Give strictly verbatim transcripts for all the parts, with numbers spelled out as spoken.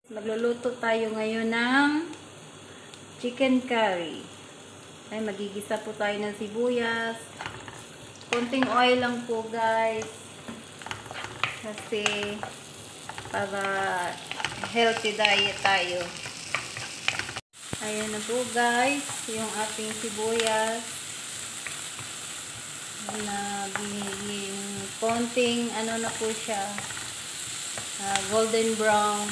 Magluluto tayo ngayon ng chicken curry. Ay, magigisa po tayo ng sibuyas. Konting oil lang po, guys. Kasi para healthy diet tayo. Ayan na po, guys, yung ating sibuyas. Nagiging konting ano na po siya, uh, golden brown.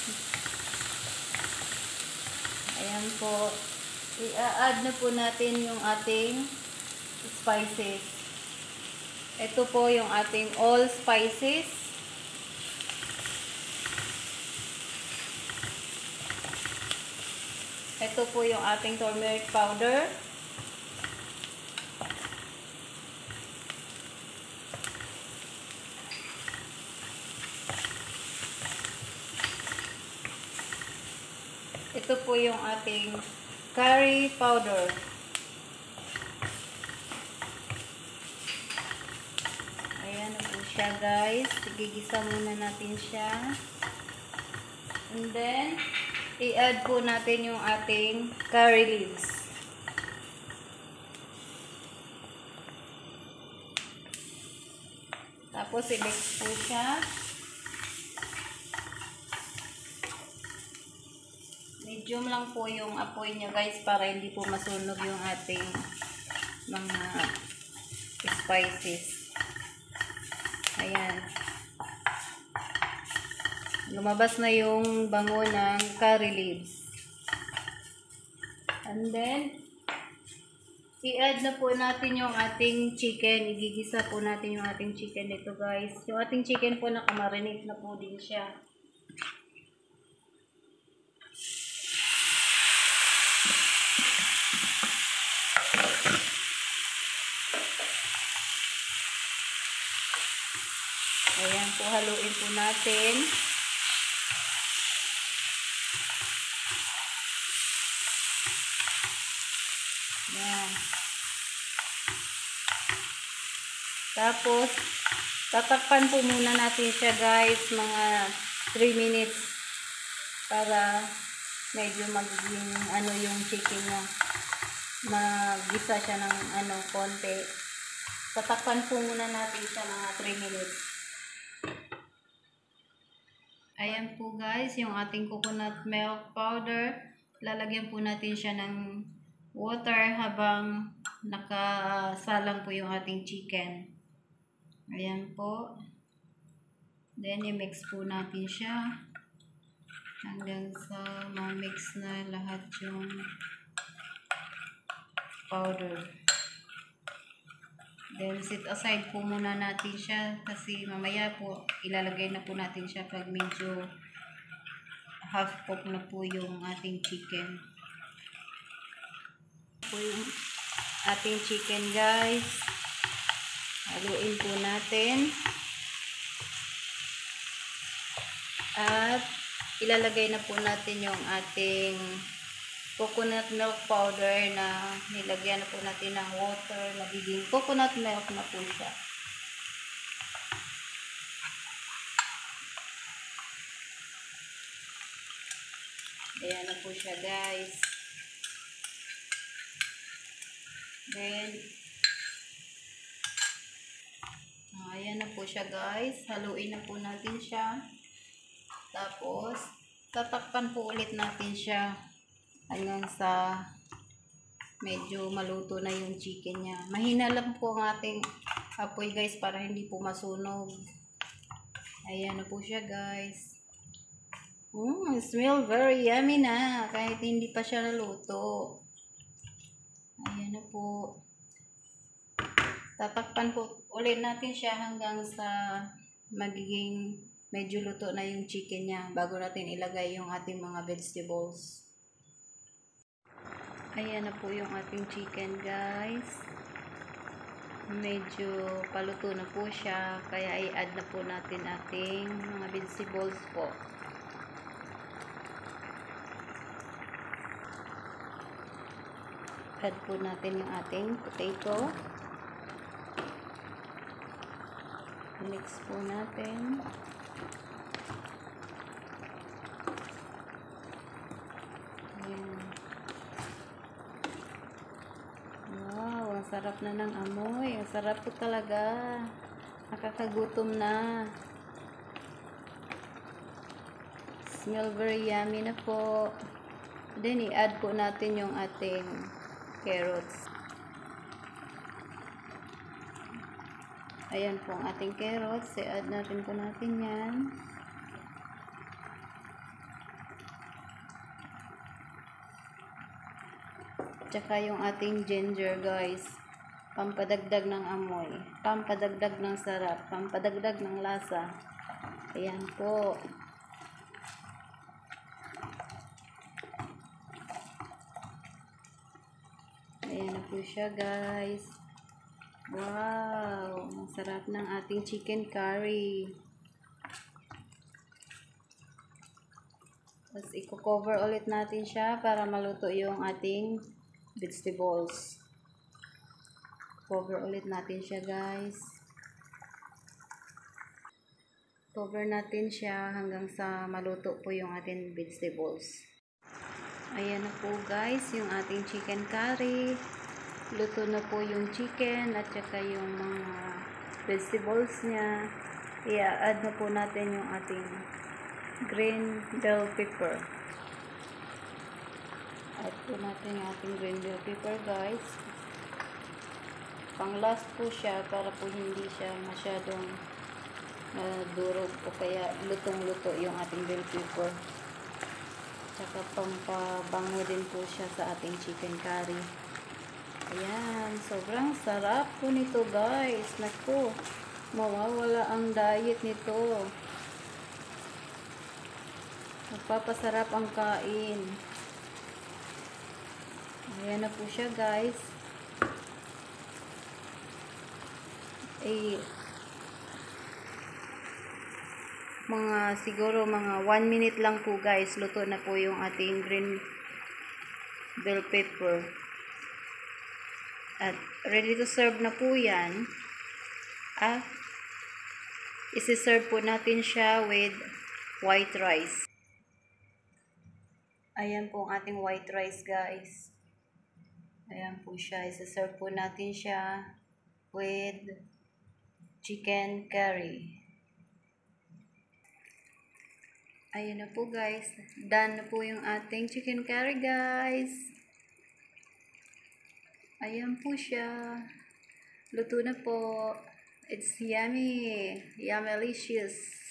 Ayan po. I-add na po natin yung ating spices. Ito po yung ating all spices. Ito po yung ating turmeric powder. Ito po yung ating curry powder. Ayan na po siya, guys. Igigisa muna natin siya. And then, i-add po natin yung ating curry leaves. Tapos, i-mix po siya. Medium lang po yung apoy niya, guys, para hindi po masunog yung ating mga spices. Ayan. Lumabas na yung bango ng curry leaves. And then, i-add na po natin yung ating chicken. Igigisa po natin yung ating chicken dito, guys. Yung ating chicken po nakamarinate na po din siya. Ayan po, haluin po natin. Ayan. Tapos, tatakpan po muna natin siya, guys, mga three minutes para medyo magiging ano yung chicken niya. Magisa siya ng ano, konti. Tatakpan po muna natin siya mga three minutes. Ayan po, guys, yung ating coconut milk powder. Lalagyan po natin siya ng water habang nakasalang po yung ating chicken. Ayan po. Then, i-mix po natin siya hanggang sa ma-mix na lahat yung powder. Then, set aside po muna natin siya kasi mamaya po ilalagay na po natin siya pag medyo half cooked na po yung ating chicken. Po yung ating chicken, guys. Haluin po natin. At ilalagay na po natin yung ating coconut milk powder na nilagyan na po natin ng water. Magiging coconut milk na po siya. Ayan na po siya, guys. Then, ayan na po siya, guys. Haluin na po natin siya. Tapos, tatakpan po ulit natin siya hanggang sa medyo maluto na yung chicken niya. Mahina lang po ang ating apoy, guys, para hindi po masunog. Ayan na po siya, guys. Mm, smell very yummy na kahit hindi pa siya naluto. Ayan na po. Tatakpan po ulit natin siya hanggang sa magiging medyo luto na yung chicken niya bago natin ilagay yung ating mga vegetables. Ayan na po yung ating chicken, guys. Medyo paluto na po siya. Kaya i-add na po natin ating mga vegetables po. Add po natin yung ating potato. Mix po natin. sarap na ng amoy. Ang sarap po talaga. Nakakagutom na. Smell very yummy na po. Then, i-add po natin yung ating carrots. Ayan po ang ating carrots. I-add natin po natin yan. Tsaka yung ating ginger, guys. Pampadagdag ng amoy. Pampadagdag ng sarap. Pampadagdag ng lasa. Ayan po. Ayan na po siya, guys. Wow! Ang sarap ng ating chicken curry. Tapos, i-cover ulit natin siya para maluto yung ating vegetables. Cover ulit natin siya, guys. Cover natin siya hanggang sa maluto po yung ating vegetables. Ayan na po, guys, yung ating chicken curry. Luto na po yung chicken at saka yung mga vegetables niya. I-add na po natin yung ating green bell pepper. Add po natin yung ating green bell pepper, guys. Pang last po siya para po hindi siya masyadong uh, durog o kaya lutong-luto yung ating bell pepper. Tsaka pampabango din po siya sa ating chicken curry. Ayan, sobrang sarap po nito, guys. Naku, mawawala ang diet nito. Magpapasarap ang kain. Ayan na po siya, guys. Eh, mga siguro mga one minute lang po, guys, luto na po yung ating green bell pepper at ready to serve na po yan. Ah, isi-serve po natin siya with white rice. Ayan po ang ating white rice, guys. Ayan po siya, isi-serve po natin siya with chicken curry. Ayan na po, guys. Done na po yung ating chicken curry, guys. Ayan po siya. Luto na po. It's yummy. Yummy-licious.